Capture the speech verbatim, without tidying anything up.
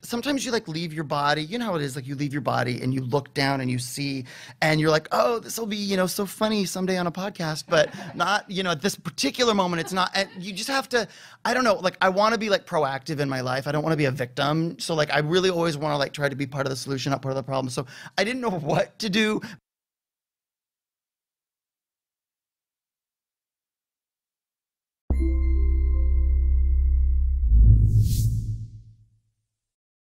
sometimes you like leave your body, you know how it is, like you leave your body and you look down and you see, and you're like, oh, this will be, you know, so funny someday on a podcast, but not, you know, at this particular moment, it's not, and you just have to, I don't know, like I want to be like proactive in my life. I don't want to be a victim. So like, I really always want to like try to be part of the solution, not part of the problem. So I didn't know what to do,